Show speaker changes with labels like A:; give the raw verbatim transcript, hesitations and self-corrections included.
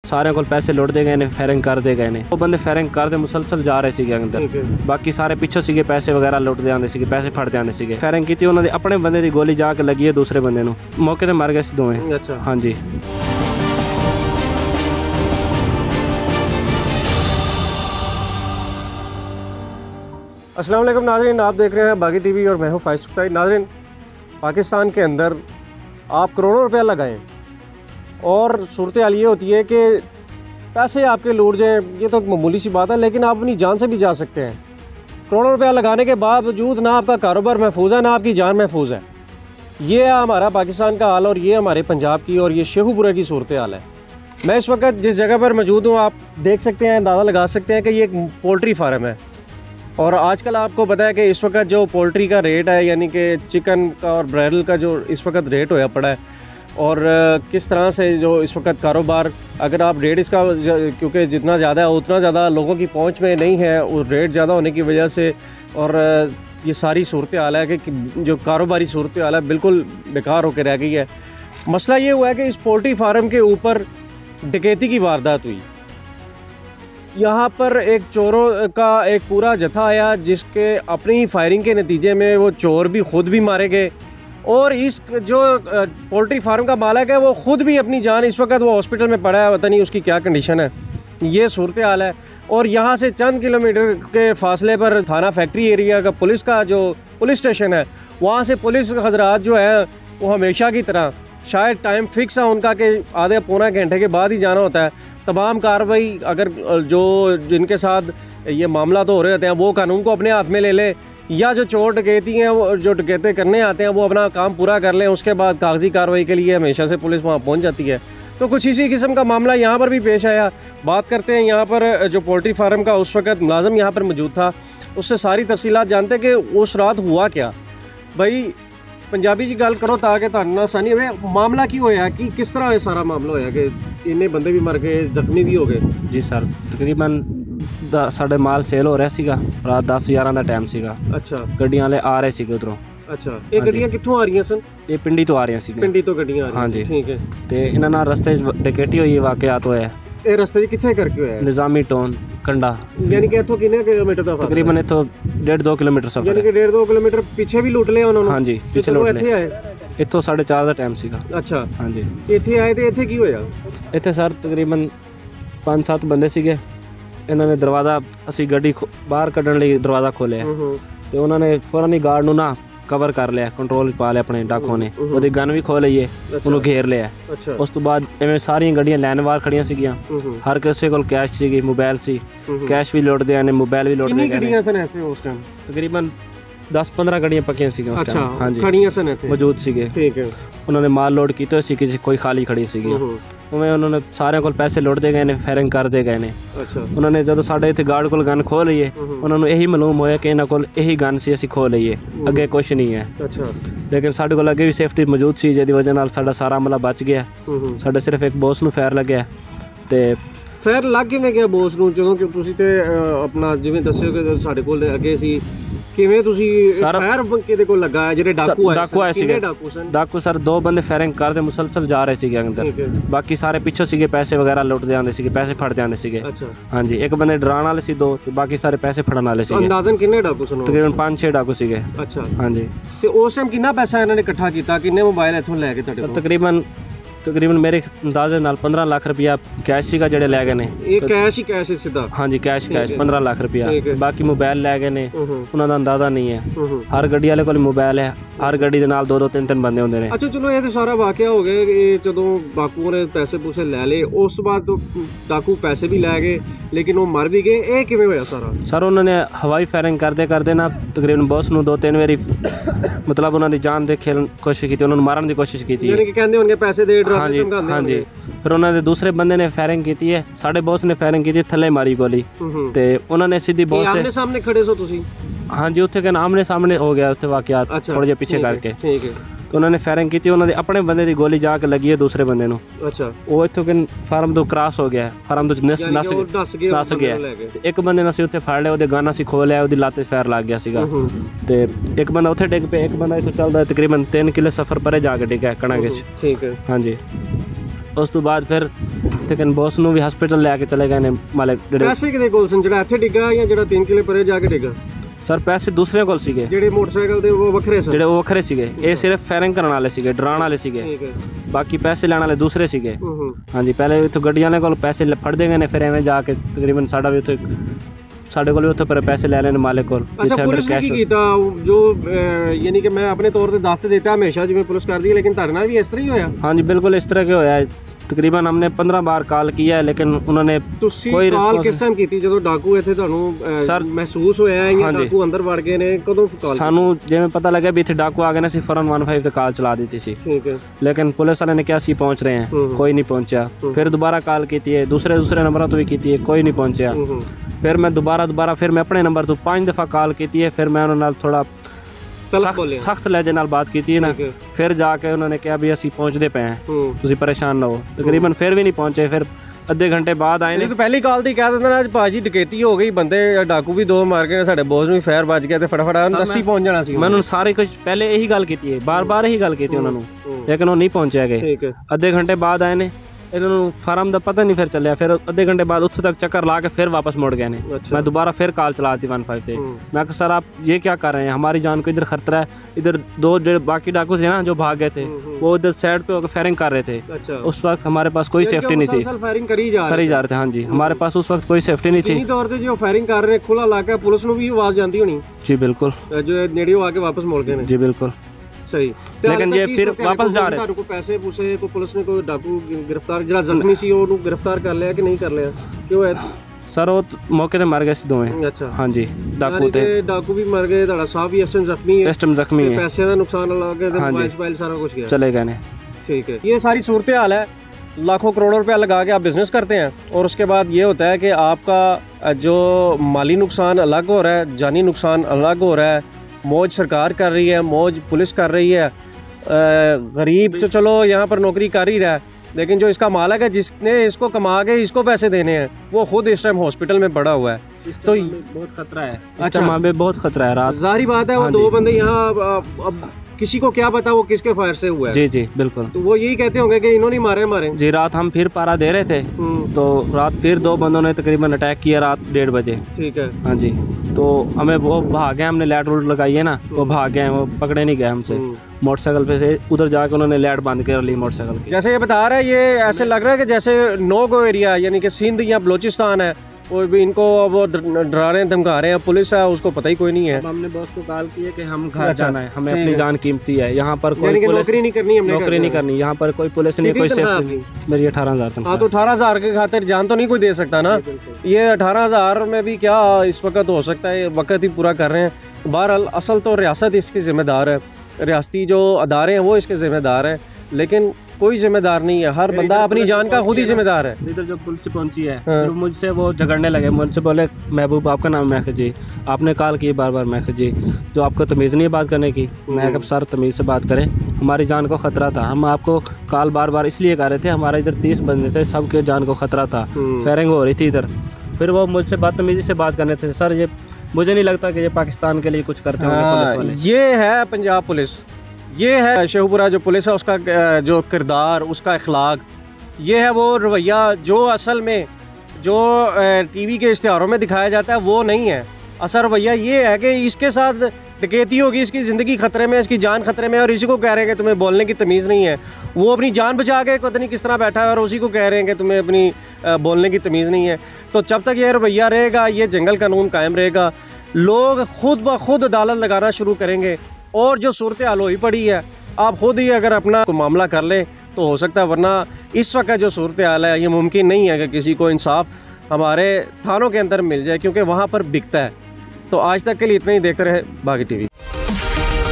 A: सारे को पैसे लुटते गए ने, फायरिंग करते गए ने। वो बंदे फायरिंग करते मुसलसल जा रहे थे अंदर, बाकी सारे पिछों सीगे पैसे वगैरह लुटते आते थे, पैसे फड़ते आते थे। फायरिंग की उन्होंने अपने बंदे की गोली जाके लगी है दूसरे बंदे नूं, मौके ते मर गए सी दोवें। अच्छा हाँ जी।
B: अस्सलाम वालेकुम नाज़रीन, आप देख रहे हैं बागी टीवी और मैं हूं फाइज सुख्ताई। नाज़रीन, पाकिस्तान के अंदर आप करोड़ों रुपया लगाएं और सूरत हाल ये होती है कि पैसे आपके लूट जाएं, ये तो मामूली सी बात है, लेकिन आप अपनी जान से भी जा सकते हैं। करोड़ों रुपया लगाने के बावजूद ना आपका कारोबार महफूज है, ना आपकी जान महफूज है। ये है हमारा पाकिस्तान का हाल और ये हमारे पंजाब की और ये शेखुपुरा की सूरत हाल है। मैं इस वक्त जिस जगह पर मौजूद हूँ, आप देख सकते हैं, अंदाज़ा लगा सकते हैं कि ये एक पोल्ट्री फार्म है। और आजकल आपको पता है कि इस वक्त जो पोल्ट्री का रेट है, यानी कि चिकन का और ब्रायलर का जो इस वक्त रेट होया पड़ा है, और किस तरह से जो इस वक्त कारोबार, अगर आप रेट इसका, क्योंकि जितना ज़्यादा है उतना ज़्यादा लोगों की पहुंच में नहीं है, उस रेट ज़्यादा होने की वजह से, और ये सारी सूरत हाल है कि जो कारोबारी सूरत हाल है बिल्कुल बेकार होकर रह गई है। मसला ये हुआ है कि इस पोल्ट्री फार्म के ऊपर डकैती की वारदात हुई। यहाँ पर एक चोरों का एक पूरा जत्था आया, जिसके अपनी ही फायरिंग के नतीजे में वो चोर भी खुद भी मारे गए, और इस जो पोल्ट्री फार्म का मालिक है वो खुद भी अपनी जान, इस वक्त वो हॉस्पिटल में पड़ा है, पता नहीं उसकी क्या कंडीशन है। ये सूरत हाल है। और यहाँ से चंद किलोमीटर के फासले पर थाना फैक्ट्री एरिया का पुलिस का जो पुलिस स्टेशन है, वहाँ से पुलिस हजरात जो है वो हमेशा की तरह, शायद टाइम फिक्स है उनका कि आधे पौने घंटे के बाद ही जाना होता है, तमाम कार्रवाई अगर जो जिनके साथ ये मामला तो हो रहे होते हैं वो कानून को अपने हाथ में ले लें, या जो चोर डकैती हैं वो जो डकैते करने आते हैं वो अपना काम पूरा कर लें, उसके बाद कागजी कार्रवाई के लिए हमेशा से पुलिस वहाँ पहुँच जाती है। तो कुछ इसी किस्म का मामला यहाँ पर भी पेश आया। बात करते हैं यहाँ पर जो पोल्ट्री फार्म का उस वक्त मुलाजिम यहाँ पर मौजूद था, उससे सारी तफसीलात जानते हैं कि उस रात हुआ क्या। भाई पंजाबी जी गल करो ताकि तुहानू आसानी होवे, मामला की होया कि किस तरह ये सारा मामला होया कि इन्ने बंदे भी मर गए, जख्मी भी हो गए? जी सर, तकरीबन साढ़े माल सेल हो रहा सीगा, रात दस ग्यारह का टाइम सीगा। अच्छा, गड्डियां वाले आ रहे सीगे उधरों। अच्छा, ये गड्डियां कित्थों आ रही सन? ये पिंडी तो आ रही सी, पिंडी तो गड्डियां आ रही। हाँ जी, ठीक है। ते इन्हां नाल रस्ते डकैती होई, वाकयात होया। ये रस्ते कित्थे करके होया? निजामी टोन कंडा, यानी कि इत्थों कितने किलोमीटर दा? तकरीबन इत्थों डेढ़ दो किलोमीटर सफर, यानी कि डेढ़ दो किलोमीटर पीछे भी लूट लिया उन्होंने? हाँ जी, पीछे लूट लिया। आए इत्थों साढ़े चार का टाइम सीगा। अच्छा हाँ जी। इत्थे आए तो इत्थे की होया? इत्थे सर तकरीबन पाँच सत्त बंदे सीगे। इन्होंने दरवाज़ा, असी गड्डी बाहर कढ़न लई दरवाज़ा खोलिया तो उन्होंने फौरन ही गार्ड नूं ना कवर कर लिया, कंट्रोल पा लिया अपने डाकुओं ने, ਉਹਦੀ गन भी खोल ਲਈ, ਉਹਨੂੰ घेर ਲਿਆ। ਉਸ ਤੋਂ ਬਾਅਦ ਐਵੇਂ ਸਾਰੀਆਂ ਗੱਡੀਆਂ ਲਾਈਨ ਵਾਰ ਖੜੀਆਂ ਸੀਗੀਆਂ, ਹਰ ਕਿਸੇ ਕੋਲ ਕੈਸ਼ ਸੀਗੀ, ਮੋਬਾਈਲ ਸੀ, ਕੈਸ਼ ਵੀ ਲੁੱਟਦੇ ਆਨੇ, ਮੋਬਾਈਲ ਵੀ ਲੁੱਟਦੇ ਗਏ। ਕਿੰਨੀਆਂ ਗੱਡੀਆਂ ਸਨ ਇੱਥੇ ਉਸ ਟਾਈਮ? ਤਕਰੀਬਨ दस पंद्रह ਗੱਡੀਆਂ ਪੱਕੀਆਂ ਸੀਗੀਆਂ ਉਸ ਟਾਈਮ। हाँ जी, ਖੜੀਆਂ ਸਨ ਇੱਥੇ, ਮੌਜੂਦ ਸੀਗੇ। ਠੀਕ ਹੈ। उन्होंने माल लोड किया सी, किसी कोई खाली खड़ी सी, उवें उन्होंने सारे को पैसे लुटते गए ने, फायरिंग करते गए ने। अच्छा, उन्होंने जो साढ़े इतने गार्ड को गन खो ली है, उन्होंने यही मालूम होया कि इन्हों को यही गन से असी खो लीए, अगे कुछ नहीं है। अच्छा, लेकिन साढ़े को अगे भी सेफ्टी मौजूद सी, जिहदी वजह नाल साडा सारा अमला बच गया। साडे सिर्फ एक बॉस नूं फायर लग्या ते फायर लग किवें गया बॉस नूं? जदों कि तुसीं ते अपना जिवें दस्सिओ कि साडे कोल अगे सी, किवें तुसीं फायर किहदे कोल लगा है? जिहड़े डाकू आए डाकू आए सीगे, डाकू सन? डाकू सर दो बंदे फायरिंग करदे मुसलसल जा रहे सीगे अंदर, बाकी सारे पिछों सीगे पैसे वगैरह लुटदे आंदे सीगे, पैसे फड़दे आंदे सीगे। अच्छा हाँ जी, एक बंदे डराण वाले सी दो, ते बाकी सारे पैसे फड़न वाले सीगे। अंदाजन किन्ने डाकू सन? तकरीबन पाँच छे डाकू सीगे। अच्छा हाँ जी। ते उस टाइम कितना पैसा इन्होंने इकट्ठा किया? किन्ने मोबाइल इत्थों लैके तुहाडे कोल? तकरीबन तकरीबन मेरे अंदाजे नाल पंद्रह लाख रुपया कैश सीगा जेड़े लै गए ने। ये कैश ही कैश है सीधा? हाँ जी, कैश कैश पंद्रह लाख रुपया, बाकी मोबाइल लै गए ने, उन्हां दा अंदाजा नहीं है। हर गड्डी वाले कोल मोबाइल है, हर गड्डी दे नाल दो दो तीन तीन बंदे होंदे ने। अच्छा चलो, ये तो सारा वाकया हो गया कि जदों डाकूओं ने पैसे पूसे लै ले, उस बाद तो डाकू पैसे भी लै गए लेकिन वो मर भी गए। ये किवें होया सारा? सर उन्होंने हवाई फायरिंग करते करते ना तकरीबन बॉस नूं दो तीन बारी मतलब उन्हां दी जान दे खेलण कोशिश की, उन्होंने मारन दी कोशिश की, यानी कि कहंदे होणगे पैसे दे। हाँ जी हाँ जी। फिर उन्होंने दूसरे बंदे ने फायरिंग की है, साढ़े बॉस ने फायरिंग की, थले मारी गोली, ते उन्होंने सीधी बॉस दे आमने सामने खड़े सो तुसी? हाँ जी, उत्थे कहना आमने सामने हो गया उत्थे वाकयात। अच्छा, थोड़े जे पीछे करके। ठीक है। तो उन्होंने फायरिंग की, उन्होंने अपने बंदे की गोली जाके लगी है दूसरे बंदे नूं। अच्छा, वो इत्थों कि फार्म तो क्रॉस हो गया, फार्म तो नस नस नस गया। एक बंदे ने उसे फड़ लिया, गन असीं खोल लिया, लाते फायर लग गया सीगा, ते एक बंदा उत्थे डिग पे, एक बंदा इत्थों चलदा तकरीबन तीन किलो सफर परे जाके डिगा कणा विच। ठीक है हाँ जी। उस तो बाद फिर
A: लेकिन बॉस ਨੂੰ ਵੀ ਹਸਪੀਟਲ ਲੈ ਕੇ ਚਲੇ ਗਏ ਨੇ ਮਾਲਕ ਜਿਹੜੇ
B: ਪੈਸੇ ਕਿਹਦੇ ਕੋਲ ਸਨ, ਜਿਹੜਾ ਇੱਥੇ ਡਿੱਗਾ ਜਾਂ ਜਿਹੜਾ तीन ਕਿਲੇ ਪਰੇ ਜਾ ਕੇ ਡਿੱਗਾ?
A: ਸਰ ਪੈਸੇ ਦੂਸਰੇ ਕੋਲ ਸੀਗੇ,
B: ਜਿਹੜੇ ਮੋਟਰਸਾਈਕਲ ਤੇ ਉਹ ਵੱਖਰੇ ਸਨ,
A: ਜਿਹੜੇ ਉਹ ਵੱਖਰੇ ਸੀਗੇ। ਇਹ ਸਿਰਫ ਫਾਇਰਿੰਗ ਕਰਨ ਵਾਲੇ ਸੀਗੇ, ਡਰਾਉਣ ਵਾਲੇ ਸੀਗੇ,
B: ਠੀਕ ਹੈ।
A: ਬਾਕੀ ਪੈਸੇ ਲੈਣ ਵਾਲੇ ਦੂਸਰੇ ਸੀਗੇ।
B: ਹੂੰ ਹੂੰ
A: ਹਾਂਜੀ, ਪਹਿਲੇ ਇੱਥੋਂ ਗੱਡੀਆਂ ਵਾਲੇ ਕੋਲ ਪੈਸੇ ਫੜਦੇ ਗਏ ਨੇ, ਫਿਰ ਐਵੇਂ ਜਾ ਕੇ ਤਕਰੀਬਨ ਸਾਡਾ ਵੀ ਉੱਥੇ ਸਾਡੇ ਕੋਲ ਵੀ ਉੱਥੇ ਪਰ ਪੈਸੇ ਲੈ ਰਹੇ ਨੇ ਮਾਲਕ ਕੋਲ।
B: ਅੱਛਾ, ਪੁਲਿਸ ਨੇ ਕੀ ਕੀਤਾ ਜੋ ਯਾਨੀ ਕਿ ਮੈਂ ਆਪਣੇ ਤੌਰ ਤੇ ਦੱਸ ਤੇ ਦਿੱਤਾ ਹਮੇਸ਼ਾ ਜਿਵੇਂ ਪੁਲਿਸ ਕਰਦੀ ਹੈ, लेकिन ਤੁਹਾਡੇ ਨਾਲ ਵੀ ਇਸ ਤਰ੍ਹਾਂ ਹੀ ਹੋਇਆ?
A: ਹਾਂਜੀ बिल्कुल इस तरह के होया है। तकरीबन हमने पंद्रह बार कॉल किया है लेकिन उन्होंने
B: ਤੁਸੀਂ
A: कोई
B: ਕਾਲ
A: रिस्पॉन्स
B: ਕਿਸ ਟਾਈਮ ਕੀਤੀ ਜਦੋਂ ਡਾਕੂ ਇੱਥੇ ਤੁਹਾਨੂੰ
A: ਸਰ
B: ਮਹਿਸੂਸ ਹੋਇਆ ਜਾਂ
A: ਹਾਂਜੀ।
B: ਡਾਕੂ ਅੰਦਰ ਵੜ ਗਏ ਨੇ? ਕਦੋਂ ਕਾਲ?
A: ਸਾਨੂੰ ਜਿਵੇਂ ਪਤਾ ਲੱਗਿਆ ਵੀ ਇੱਥੇ ਡਾਕੂ ਆ ਗਏ ਨੇ, ਅਸੀਂ ਫੌਰਨ वन फाइव ਤੇ ਕਾਲ ਚਲਾ ਦਿੱਤੀ ਸੀ,
B: ਠੀਕ ਹੈ।
A: लेकिन पुलिस वाले ने क्या ਅਸੀਂ पहुंच रहे हैं,
B: हम्म।
A: कोई नहीं पहुंचा।
B: हम्म।
A: फिर दोबारा कॉल की है, दूसरे दूसरे नंबरों तो भी की है, कोई नहीं पहुंचा।
B: ਹੂੰ ਹੂੰ
A: फिर मैं दोबारा दोबारा फिर मैं अपने नंबर तो पाँच दफ़ा कॉल की है, फिर मैं उन्होंने थोड़ा
B: ਤਲਬ
A: सख्त
B: ਬੋਲਿਆ,
A: सख्त लहजे नाल बात की है ना,
B: ठीक है।
A: फिर जाके उन्होंने कहा भी ਅਸੀਂ ਪਹੁੰਚਦੇ ਪਏ ਹਾਂ,
B: ਹੂੰ।
A: ਤੁਸੀਂ ਪਰੇਸ਼ਾਨ ਨਾ ਹੋ। तकरीबन फिर भी नहीं पहुंचे, फिर ਅੱਧੇ ਘੰਟੇ ਬਾਅਦ ਆਏ ਨੇ।
B: ਨਹੀਂ ਤਾਂ ਪਹਿਲੀ ਕਾਲ ਦੀ ਕਹਿ ਦਿੰਦਾ ਨਾ ਅੱਜ ਭਾਜੀ ਡਕੈਤੀ ਹੋ ਗਈ, ਬੰਦੇ ਡਾਕੂ ਵੀ ਦੋ ਮਾਰ ਗਏ, ਸਾਡੇ ਬੌਸ ਨੂੰ ਵੀ ਫਾਇਰ ਵੱਜ ਗਿਆ ਤੇ ਫਟਾਫਟ ਦਸਤੀ ਪਹੁੰਚ ਜਾਣਾ ਸੀ।
A: ਮੈਂ ਉਹਨਾਂ ਨੂੰ ਸਾਰੇ ਕੁਝ ਪਹਿਲੇ ਇਹੀ ਗੱਲ ਕੀਤੀ ਹੈ, ਬਾਰ-ਬਾਰ ਇਹੀ ਗੱਲ ਕੀਤੀ ਉਹਨਾਂ ਨੂੰ, ਲੇਕਿਨ ਉਹ ਨਹੀਂ ਪਹੁੰਚਿਆ ਗਏ।
B: ਠੀਕ ਹੈ।
A: ਅੱਧੇ ਘੰਟੇ ਬਾਅਦ ਆਏ ਨੇ, ਇਹਨਾਂ ਨੂੰ ਫਾਰਮ ਦਾ ਪਤਾ ਨਹੀਂ ਫਿਰ ਚੱਲਿਆ, ਫਿਰ ਅੱਧੇ ਘੰਟੇ बाद ਉੱਥੇ तक चक्कर ला के फिर वापस मुड़ गए ने। मैं दोबारा फिर कॉल चला दी वन फाइव पे, मैं कहा सर आप ये क्या कर रहे हैं, हमारी जान को इधर खतरा है। इधर दो जो बाकी डाकू थे ना जो भाग गए थे, वो इधर साइड पे होकर फायरिंग कर रहे थे।
B: अच्छा।
A: उस वक्त हमारे पास कोई सेफ्टी नहीं थी,
B: फायरिंग करी जा
A: करी जा रहे थे। हाँ जी, हमारे पास उस वक्त कोई सेफ्टी नहीं थी।
B: तौर पे जो फायरिंग कर रहे खुला इलाका, पुलिस ਨੂੰ ਵੀ आवाज ਜਾਂਦੀ ਹੋਣੀ?
A: जी बिल्कुल,
B: जो नेड़े आके वापस मुड़ गए ने।
A: जी बिल्कुल
B: सही।
A: लेकिन ये फिर वापस जा रहे
B: थे, पैसे पूसे को पुलिस ने कोई डाकू गिरफ्तार ਜਿਹੜਾ ਜ਼ਖਮੀ ਸੀ ਉਹਨੂੰ गिरफ्तार कर लिया कि नहीं कर लिया? क्यों है
A: सर वो मौके ਤੇ ਮਰ ਗਏ ਸੀ ਦੋਵੇਂ।
B: अच्छा।
A: हाँ जी, डाकू ਤੇ
B: डाकू भी मर गए, ਤੁਹਾਡਾ ਸਾਹਿਬ ਵੀ ਇਸ ਟਾਈਮ ਜ਼ਖਮੀ है,
A: ਇਸ ਟਾਈਮ ਜ਼ਖਮੀ ਹੈ,
B: ਪੈਸੇ ਦਾ ਨੁਕਸਾਨ ਲੱਗ ਗਿਆ ਤੇ ਮੋਬਾਈਲ ਫਾਈਲ ਸਾਰਾ ਕੁਝ ਗਿਆ,
A: चले गए ने।
B: ठीक है। ये सारी सूरत हाल है, लाखों करोड़ों रुपया लगा के आप बिज़नेस करते हैं और उसके बाद ये होता है कि आपका जो माली नुकसान अलग हो रहा है, जानी नुकसान अलग हो रहा है। मौज सरकार कर रही है, मौज पुलिस कर रही है, गरीब तो चलो यहाँ पर नौकरी कर ही रहा है, लेकिन जो इसका मालिक है जिसने इसको कमा के इसको पैसे देने हैं वो खुद इस टाइम हॉस्पिटल में पड़ा हुआ है। तो
A: बहुत खतरा है।
B: अच्छा,
A: वहाँ पे बहुत खतरा है। रात
B: जाहिर बात है वो दो बंदे यहाँ, अब किसी को क्या पता वो किसके फायर से हुआ है।
A: जी जी बिल्कुल,
B: तो वो यही कहते होंगे कि इन्होंने मारे मारे।
A: जी रात हम फिर पारा दे रहे थे तो रात फिर दो बंदों ने तकरीबन अटैक किया रात डेढ़ बजे।
B: ठीक है।
A: हाँ जी, तो हमें वो भाग गए, हमने लाइट वूट लगाई है ना, वो भाग गए, वो पकड़े नहीं गए हमसे। मोटरसाइकिल पे से उधर जाके उन्होंने लाइट बंद कर ली मोटरसाइकिल की। जैसे
B: ये बता रहा है, ये ऐसे लग रहा है कि जैसे नो गो एरिया यानी कि सिंध या बलोचिस्तान है, वो भी इनको वो डरा रहे हैं, धमका रहे हैं, पुलिस है उसको पता ही कोई नहीं है।
A: हमने बॉस को कॉल की है कि हम घर जाना है, हमें अपनी जान कीमती है, यहाँ पर कोई
B: पुलिस नौकरी नहीं करनी, हमने
A: नौकरी नहीं करनी, यहाँ पर कोई पुलिस नहीं, कोई सेफ्टी नहीं। मेरी अठारह हजार
B: हाँ, तो अठारह हजार के खातिर जान तो नहीं कोई दे सकता ना। ये अठारह हजार में भी क्या इस वक्त हो सकता है, वक्त ही पूरा कर रहे हैं। बहरहाल असल तो रियासत इसकी जिम्मेदार है, रियासती जो अदारे हैं वो इसके जिम्मेदार हैं, लेकिन कोई जिम्मेदार नहीं है, हर बंदा अपनी जान का खुद ही जिम्मेदार है।
A: इधर जब पुलिस पहुंची है फिर मुझसे वो झगड़ने लगे, मुझसे बोले महबूब आपका नाम? मैं जी आपने कॉल की बार बार, मैं जी जो आपको तमीज़ नहीं है बात करने की। मैं कब सर तमीज़ से बात करें, हमारी जान को ख़तरा था, हम आपको कॉल बार बार इसलिए कर रहे थे, हमारे इधर तीस बंदे थे, सबके जान को ख़तरा था, फायरिंग हो रही थी इधर। फिर वो मुझसे बदतमीज़ी से बात करने थे। सर ये मुझे नहीं लगता कि ये पाकिस्तान के लिए कुछ करते होंगे पुलिस वाले।
B: ये है पंजाब पुलिस, ये है शेखपुरा जो पुलिस है, उसका जो किरदार, उसका अखलाक, ये है वो रवैया जो असल में जो टीवी के इश्तिहारों में दिखाया जाता है वो नहीं है। असल रवैया ये है कि इसके साथ डकैती होगी, इसकी ज़िंदगी ख़तरे में, इसकी जान ख़तरे में, और इसी को कह रहे हैं कि तुम्हें बोलने की तमीज़ नहीं है। वो अपनी जान बचा के पता नहीं किस तरह बैठा है और उसी को कह रहे हैं कि तुम्हें अपनी बोलने की तमीज़ नहीं है। तो जब तक ये रवैया रहेगा, ये जंगल कानून कायम रहेगा, लोग खुद ब खुद अदालत लगाना शुरू करेंगे। और जो सूरत हाल हुई पड़ी है, आप खुद ही अगर अपना कोई मामला कर लें तो हो सकता है, वरना इस वक्त जो सूरत हाल है ये मुमकिन नहीं है कि किसी को इंसाफ हमारे थानों के अंदर मिल जाए, क्योंकि वहाँ पर बिकता है। तो आज तक के लिए इतना ही, देखते रहे बागी टीवी।